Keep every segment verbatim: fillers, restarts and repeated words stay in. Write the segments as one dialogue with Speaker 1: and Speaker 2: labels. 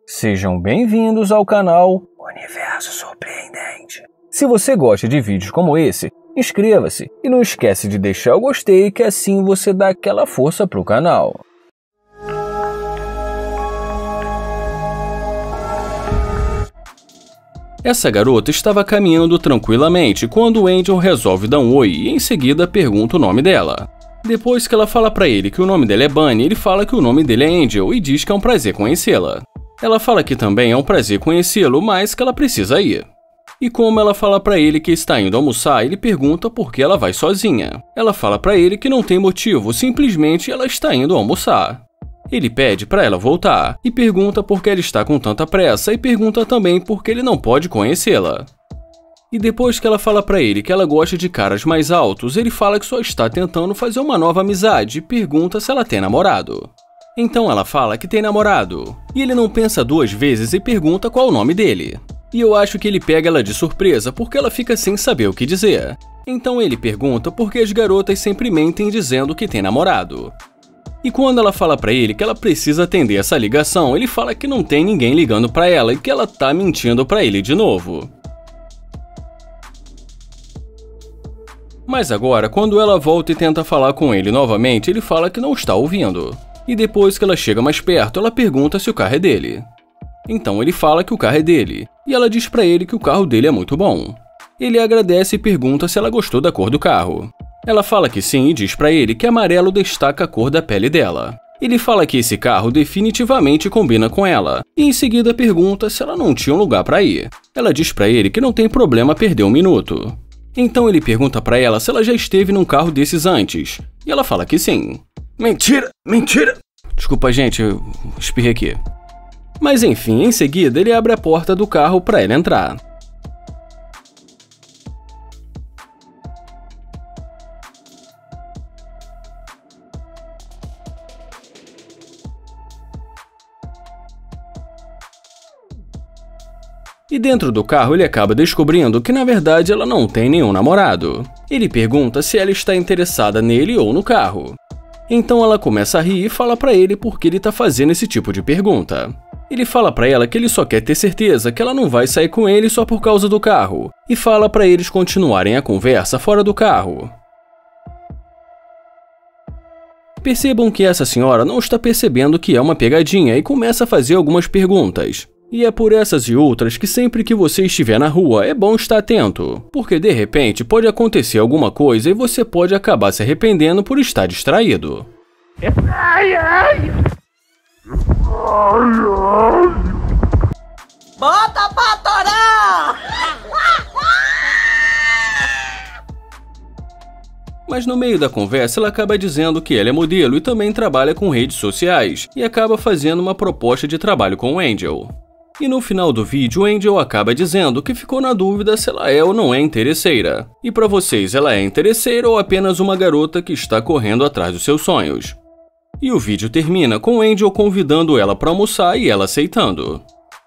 Speaker 1: Sejam bem-vindos ao canal Universo Surpreendente. Se você gosta de vídeos como esse, inscreva-se e não esquece de deixar o gostei, que assim você dá aquela força pro canal. Essa garota estava caminhando tranquilamente quando o Angel resolve dar um oi e em seguida pergunta o nome dela. Depois que ela fala pra ele que o nome dela é Bunny, ele fala que o nome dele é Angel e diz que é um prazer conhecê-la. Ela fala que também é um prazer conhecê-lo, mas que ela precisa ir. E como ela fala pra ele que está indo almoçar, ele pergunta por que ela vai sozinha. Ela fala pra ele que não tem motivo, simplesmente ela está indo almoçar. Ele pede pra ela voltar e pergunta por que ela está com tanta pressa e pergunta também por que ele não pode conhecê-la. E depois que ela fala pra ele que ela gosta de caras mais altos, ele fala que só está tentando fazer uma nova amizade e pergunta se ela tem namorado. Então ela fala que tem namorado, e ele não pensa duas vezes e pergunta qual o nome dele. E eu acho que ele pega ela de surpresa porque ela fica sem saber o que dizer. Então ele pergunta por que as garotas sempre mentem dizendo que tem namorado. E quando ela fala pra ele que ela precisa atender essa ligação, ele fala que não tem ninguém ligando pra ela e que ela tá mentindo pra ele de novo. Mas agora, quando ela volta e tenta falar com ele novamente, ele fala que não está ouvindo. E depois que ela chega mais perto, ela pergunta se o carro é dele. Então ele fala que o carro é dele, e ela diz pra ele que o carro dele é muito bom. Ele agradece e pergunta se ela gostou da cor do carro. Ela fala que sim e diz pra ele que amarelo destaca a cor da pele dela. Ele fala que esse carro definitivamente combina com ela, e em seguida pergunta se ela não tinha um lugar pra ir. Ela diz pra ele que não tem problema perder um minuto. Então ele pergunta pra ela se ela já esteve num carro desses antes, e ela fala que sim. Mentira! Mentira! Desculpa, gente, eu espirrei aqui. Mas enfim, em seguida ele abre a porta do carro pra ela entrar. E dentro do carro ele acaba descobrindo que na verdade ela não tem nenhum namorado. Ele pergunta se ela está interessada nele ou no carro. Então ela começa a rir e fala pra ele por que ele tá fazendo esse tipo de pergunta. Ele fala pra ela que ele só quer ter certeza que ela não vai sair com ele só por causa do carro, e fala pra eles continuarem a conversa fora do carro. Percebam que essa senhora não está percebendo que é uma pegadinha e começa a fazer algumas perguntas. E é por essas e outras que sempre que você estiver na rua é bom estar atento, porque de repente pode acontecer alguma coisa e você pode acabar se arrependendo por estar distraído.
Speaker 2: Ai, ai. Bota pra torar!
Speaker 1: Mas no meio da conversa ela acaba dizendo que ela é modelo e também trabalha com redes sociais, e acaba fazendo uma proposta de trabalho com o Angel. E no final do vídeo, o Angel acaba dizendo que ficou na dúvida se ela é ou não é interesseira. E pra vocês, ela é interesseira ou apenas uma garota que está correndo atrás dos seus sonhos? E o vídeo termina com o Angel convidando ela para almoçar e ela aceitando.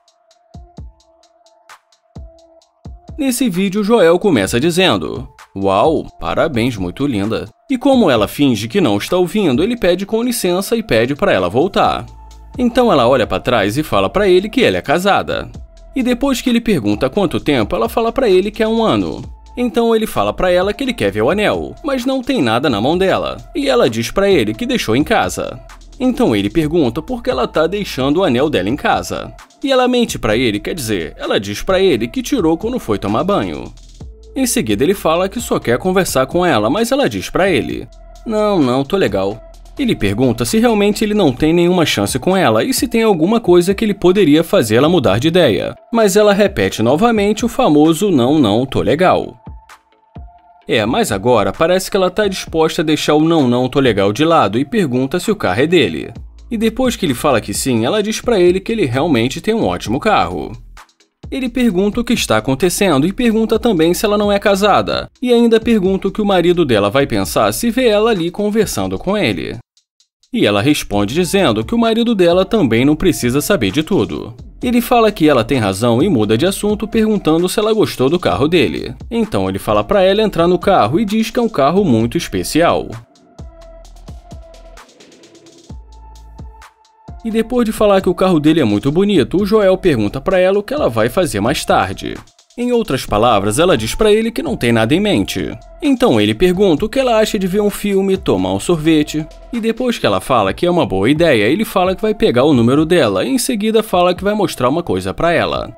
Speaker 1: Nesse vídeo, Joel começa dizendo: "Uau, parabéns, muito linda." E como ela finge que não está ouvindo, ele pede com licença e pede para ela voltar. Então ela olha para trás e fala para ele que ela é casada. E depois que ele pergunta quanto tempo, ela fala para ele que é um ano. Então ele fala para ela que ele quer ver o anel, mas não tem nada na mão dela. E ela diz para ele que deixou em casa. Então ele pergunta por que ela tá deixando o anel dela em casa. E ela mente para ele, quer dizer, ela diz para ele que tirou quando foi tomar banho. Em seguida ele fala que só quer conversar com ela, mas ela diz para ele: "Não, não, tô legal." Ele pergunta se realmente ele não tem nenhuma chance com ela e se tem alguma coisa que ele poderia fazer ela mudar de ideia. Mas ela repete novamente o famoso "não, não, tô legal." É, mas agora parece que ela tá disposta a deixar o "não, não, tô legal" de lado e pergunta se o carro é dele. E depois que ele fala que sim, ela diz pra ele que ele realmente tem um ótimo carro. Ele pergunta o que está acontecendo e pergunta também se ela não é casada. E ainda pergunta o que o marido dela vai pensar se vê ela ali conversando com ele. E ela responde dizendo que o marido dela também não precisa saber de tudo. Ele fala que ela tem razão e muda de assunto perguntando se ela gostou do carro dele. Então ele fala pra ela entrar no carro e diz que é um carro muito especial. E depois de falar que o carro dele é muito bonito, o Joel pergunta pra ela o que ela vai fazer mais tarde. Em outras palavras, ela diz pra ele que não tem nada em mente. Então ele pergunta o que ela acha de ver um filme, tomar um sorvete. E depois que ela fala que é uma boa ideia, ele fala que vai pegar o número dela e em seguida fala que vai mostrar uma coisa pra ela.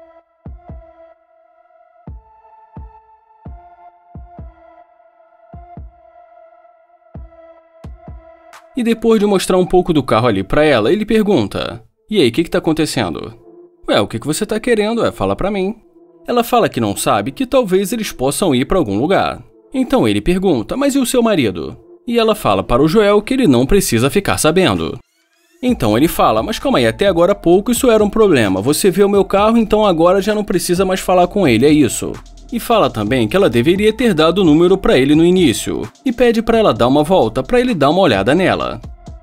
Speaker 1: E depois de mostrar um pouco do carro ali pra ela, ele pergunta: "E aí, o que que tá acontecendo?" "Ué, o que que você tá querendo? É, fala pra mim." Ela fala que não sabe, que talvez eles possam ir pra algum lugar. Então ele pergunta: "Mas e o seu marido?" E ela fala para o Joel que ele não precisa ficar sabendo. Então ele fala: "Mas calma aí, até agora há pouco isso era um problema. Você vê o meu carro, então agora já não precisa mais falar com ele, é isso." E fala também que ela deveria ter dado o número pra ele no início. E pede pra ela dar uma volta pra ele dar uma olhada nela.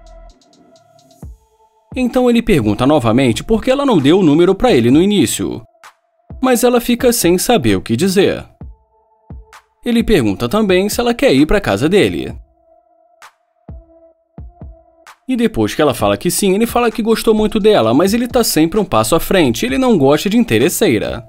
Speaker 1: Então ele pergunta novamente por que ela não deu o número pra ele no início. Mas ela fica sem saber o que dizer. Ele pergunta também se ela quer ir para casa dele. E depois que ela fala que sim, ele fala que gostou muito dela, mas ele tá sempre um passo à frente, ele não gosta de interesseira.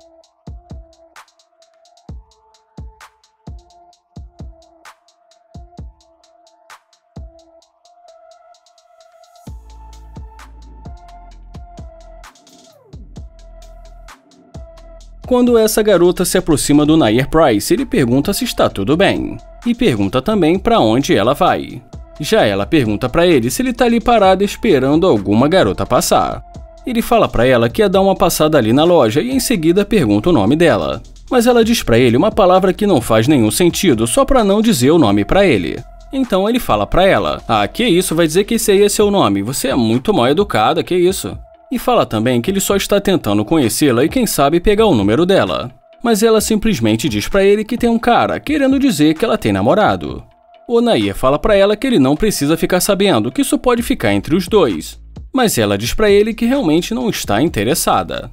Speaker 1: Quando essa garota se aproxima do Nair Price, ele pergunta se está tudo bem. E pergunta também para onde ela vai. Já ela pergunta para ele se ele tá ali parado esperando alguma garota passar. Ele fala para ela que ia dar uma passada ali na loja e em seguida pergunta o nome dela. Mas ela diz para ele uma palavra que não faz nenhum sentido, só para não dizer o nome para ele. Então ele fala para ela: "Ah, que isso, vai dizer que esse aí é seu nome, você é muito mal educada, que isso?" E fala também que ele só está tentando conhecê-la e quem sabe pegar o número dela. Mas ela simplesmente diz pra ele que tem um cara, querendo dizer que ela tem namorado. O Nair fala pra ela que ele não precisa ficar sabendo, que isso pode ficar entre os dois. Mas ela diz pra ele que realmente não está interessada.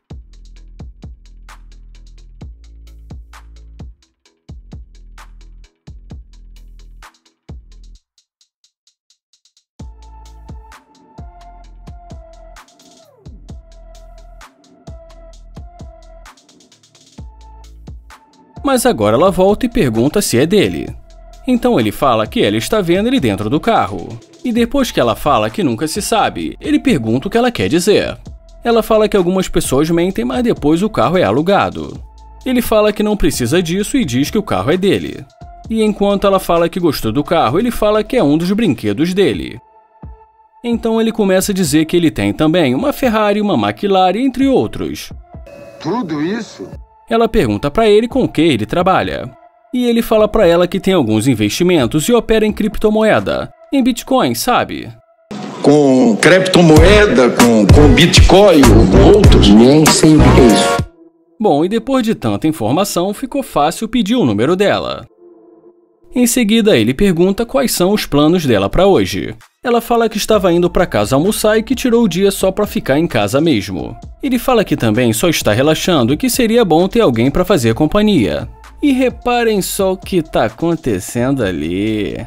Speaker 1: Mas agora ela volta e pergunta se é dele. Então ele fala que ela está vendo ele dentro do carro. E depois que ela fala que nunca se sabe, ele pergunta o que ela quer dizer. Ela fala que algumas pessoas mentem, mas depois o carro é alugado. Ele fala que não precisa disso e diz que o carro é dele. E enquanto ela fala que gostou do carro, ele fala que é um dos brinquedos dele. Então ele começa a dizer que ele tem também uma Ferrari, uma McLaren, entre outros.
Speaker 3: Tudo isso?
Speaker 1: Ela pergunta pra ele com o que ele trabalha. E ele fala pra ela que tem alguns investimentos e opera em criptomoeda, em Bitcoin, sabe?
Speaker 3: Com criptomoeda, com, com Bitcoin ou com outros? Nem sei o que é isso.
Speaker 1: Bom, e depois de tanta informação, ficou fácil pedir o número dela. Em seguida, ele pergunta quais são os planos dela pra hoje. Ela fala que estava indo pra casa almoçar e que tirou o dia só pra ficar em casa mesmo. Ele fala que também só está relaxando e que seria bom ter alguém pra fazer companhia. E reparem só o que tá acontecendo ali.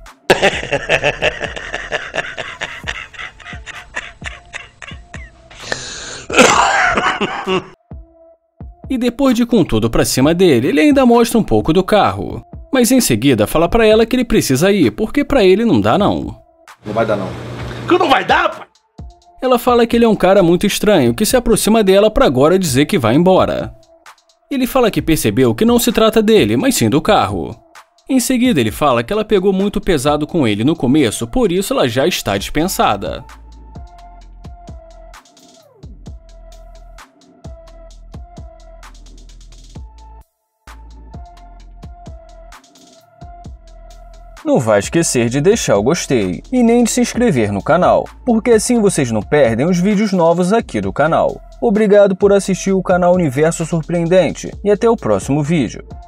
Speaker 1: E depois de com tudo pra cima dele, ele ainda mostra um pouco do carro. Mas em seguida fala pra ela que ele precisa ir, porque pra ele não dá não.
Speaker 3: Não vai dar não. Que não vai dar, pai?
Speaker 1: Ela fala que ele é um cara muito estranho, que se aproxima dela pra agora dizer que vai embora. Ele fala que percebeu que não se trata dele, mas sim do carro. Em seguida ele fala que ela pegou muito pesado com ele no começo, por isso ela já está dispensada. Não vai esquecer de deixar o gostei e nem de se inscrever no canal, porque assim vocês não perdem os vídeos novos aqui do canal. Obrigado por assistir o canal Universo Surpreendente e até o próximo vídeo.